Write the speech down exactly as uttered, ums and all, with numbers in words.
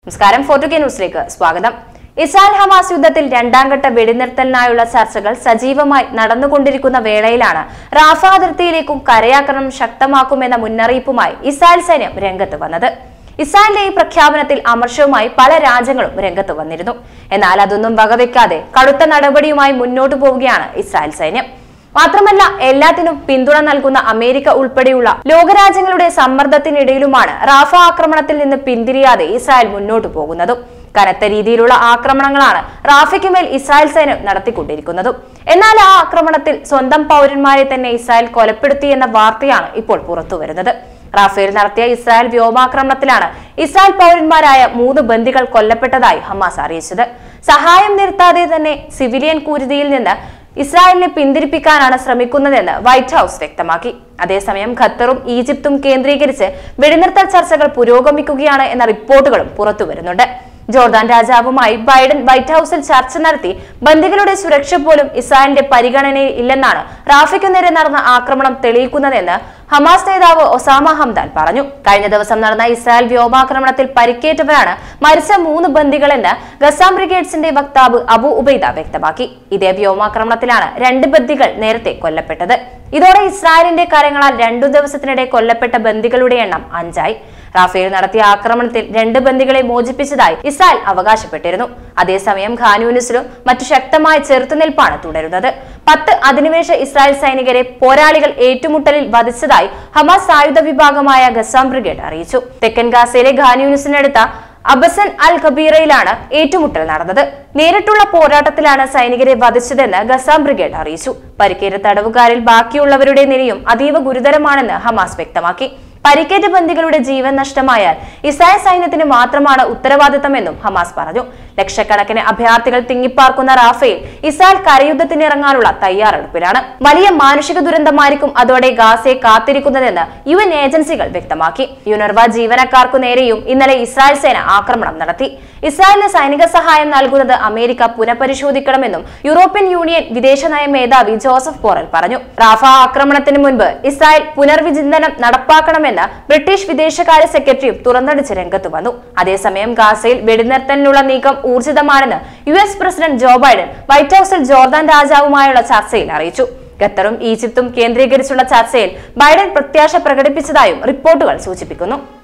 നമസ്കാരം ഫോർട്ടു കെ ന്യൂസിലേക്ക് സ്വാഗതം. ഇസ്രായേൽ ഹമാസ് യുദ്ധത്തിൽ രണ്ടാം ഘട്ട വെടിനിർത്തലിനായുള്ള ചർച്ചകൾ സജീവമായി നടന്നുകൊണ്ടിരിക്കുന്ന വേളയിലാണ് റാഫ അതിർത്തിയിലേക്കും കരയാക്രമണം ശക്തമാക്കുമെന്ന മുന്നറിയിപ്പുമായി ഇസ്രായേൽ സൈന്യം രംഗത്ത് വന്നത്. ഇസ്രായേലിന്റെ ഈ പ്രഖ്യാപനത്തിൽ അമർഷവുമായി പല രാജ്യങ്ങളും രംഗത്ത് വന്നിരുന്നു. എന്നാൽ അതൊന്നും വകവെക്കാതെ കടുത്ത നടപടിയുമായി മുന്നോട്ടു പോവുകയാണ് ഇസ്രായേൽ സൈന്യം. മാത്രമല്ല, എല്ലാത്തിനും പിന്തുണ നൽകുന്ന അമേരിക്ക ഉൾപ്പെടെയുള്ള ലോകരാജ്യങ്ങളുടെ സമ്മർദ്ദത്തിനിടയിലുമാണ് റാഫ ആക്രമണത്തിൽ നിന്ന് പിന്തിരിയാതെ ഇസ്രായേൽ മുന്നോട്ടു പോകുന്നതും. കനത്ത രീതിയിലുള്ള ആക്രമണങ്ങളാണ് റാഫയ്ക്കുമേൽ ഇസ്രായേൽ സൈന്യം നടത്തിക്കൊണ്ടിരിക്കുന്നതും. എന്നാൽ ആ ആക്രമണത്തിൽ സ്വന്തം പൗരന്മാരെ തന്നെ ഇസ്രായേൽ കൊലപ്പെടുത്തിയെന്ന വാർത്തയാണ് ഇപ്പോൾ പുറത്തുവരുന്നത്. റാഫേൽ നടത്തിയ ഇസ്രായേൽ വ്യോമാക്രമണത്തിലാണ് ഇസ്രായേൽ പൗരന്മാരായ മൂന്ന് ബന്ദികൾ കൊല്ലപ്പെട്ടതായി ഹമാസ് അറിയിച്ചത്. സഹായം നിർത്താതെ തന്നെ സിവിലിയൻ കുരുതിയിൽ നിന്ന് ഇസ്രായേലിനെ പിന്തിരിപ്പിക്കാനാണ് ശ്രമിക്കുന്നതെന്ന് വൈറ്റ് ഹൌസ് വ്യക്തമാക്കി. അതേസമയം ഖത്തറും ഈജിപ്തും കേന്ദ്രീകരിച്ച് വെടിനിർത്തൽ ചർച്ചകൾ പുരോഗമിക്കുകയാണ് എന്ന റിപ്പോർട്ടുകളും പുറത്തുവരുന്നുണ്ട്. ജോർദാൻ രാജാവുമായി ബൈഡൻ വൈറ്റ് ഹൌസിൽ ചർച്ച നടത്തി ബന്ദികളുടെ സുരക്ഷ പോലും ഇസ്രായേലിന്റെ പരിഗണനയിൽ ഇല്ലെന്നാണ് റാഫയ്ക്കു നേരെ നടന്ന ആക്രമണം തെളിയിക്കുന്നതെന്ന് ഹമാസ് നേതാവ് ഒസാമ ഹംദാൻ പറഞ്ഞു. കഴിഞ്ഞ ദിവസം നടന്ന ഇസ്രായേൽ വ്യോമാക്രമണത്തിൽ പരിക്കേറ്റവരാണ് മരിച്ച മൂന്ന് ബന്ദികളെന്ന് ഗസാം ബ്രിഗേഡ്സിന്റെ വക്താവ് അബു ഉബൈദ വ്യക്തമാക്കി. ഇതേ വ്യോമാക്രമണത്തിലാണ് രണ്ട് ബന്ദികൾ നേരത്തെ കൊല്ലപ്പെട്ടത്. ഇതോടെ ഇസ്രായേലിന്റെ കരങ്ങളാൽ രണ്ടു ദിവസത്തിനിടെ കൊല്ലപ്പെട്ട ബന്ദികളുടെ എണ്ണം അഞ്ചായി. റാഫേൽ നടത്തിയ ആക്രമണത്തിൽ രണ്ട് ബന്ദികളെ മോചിപ്പിച്ചതായി ഇസ്രായേൽ അവകാശപ്പെട്ടിരുന്നു. അതേസമയം ഖാൻ യൂനിസിലും മറ്റു ശക്തമായ ചെറുത്തുനിൽപ്പാണ് തുടരുന്നത്. പത്ത് അധിനിവേശ ഇസ്രായേൽ സൈനികരെ പോരാളികൾ ഏറ്റുമുട്ടലിൽ വധിച്ചതായി ഹമാസ് ആയുധ വിഭാഗമായ ഗസാം ബ്രിഗേഡ് അറിയിച്ചു. തെക്കൻ ഗാസയിലെ ഖാൻ യൂനിസിനടുത്ത അബസൻ അൽ ഖബീറയിലാണ് ഏറ്റുമുട്ടൽ നടന്നത്. നേരിട്ടുള്ള പോരാട്ടത്തിലാണ് സൈനികരെ വധിച്ചതെന്ന് ഗസാം ബ്രിഗേഡ് അറിയിച്ചു. പരിക്കേറ്റ തടവുകാരിൽ ബാക്കിയുള്ളവരുടെ നിലയും അതീവ ഗുരുതരമാണെന്ന് ഹമാസ് വ്യക്തമാക്കി. പരിക്കേറ്റ ബന്ദികളുടെ ജീവൻ നഷ്ടമായാൽ ഇസ്രായേൽ സൈന്യത്തിന് മാത്രമാണ് ഉത്തരവാദിത്തമെന്നും ഹമാസ് പറഞ്ഞു. ലക്ഷക്കണക്കിന് അഭയാർത്ഥികൾ തിങ്ങിപ്പാർക്കുന്ന റാഫയിൽ ഇസ്രായേൽ കരയുദ്ധത്തിനിറങ്ങാനുള്ള തയ്യാറെടുപ്പിലാണ്. വലിയ മാനുഷിക ദുരന്തമായിരിക്കും അതോടെ ഗാസയെ കാത്തിരിക്കുന്നതെന്ന് യു എൻ ഏജൻസികൾ വ്യക്തമാക്കി. യുനർവ ജീവനക്കാർക്കു നേരെയും ഇന്നലെ ഇസ്രായേൽ സേന ആക്രമണം നടത്തി. ഇസ്രായേലിന് സൈനിക സഹായം നൽകുന്നത് അമേരിക്ക പുനഃപരിശോധിക്കണമെന്നും യൂറോപ്യൻ യൂണിയൻ വിദേശനയ മേധാവി ജോസഫ് ബോറൽ പറഞ്ഞു. റാഫ ആക്രമണത്തിന് മുൻപ് ഇസ്രായേൽ പുനർവിചിന്തനം നടപ്പാക്കണമെന്ന് ബ്രിട്ടീഷ് വിദേശകാര്യ സെക്രട്ടറിയും തുറന്നടിച്ച് രംഗത്തു വന്നു. അതേസമയം ഗാസയിൽ വെടിനിർത്തലിനുള്ള നീക്കം ഊർജിതമാണെന്ന് U S president Joe Biden white ഹൌസിൽ ജോർദാൻ രാജാവുമായുള്ള ചർച്ചയിൽ അറിയിച്ചു. ഖത്തറും ഈജിപ്തും കേന്ദ്രീകരിച്ചുള്ള ചർച്ചയിൽ ബൈഡൻ പ്രത്യാശ പ്രകടിപ്പിച്ചതായും റിപ്പോർട്ടുകൾ സൂചിപ്പിക്കുന്നു.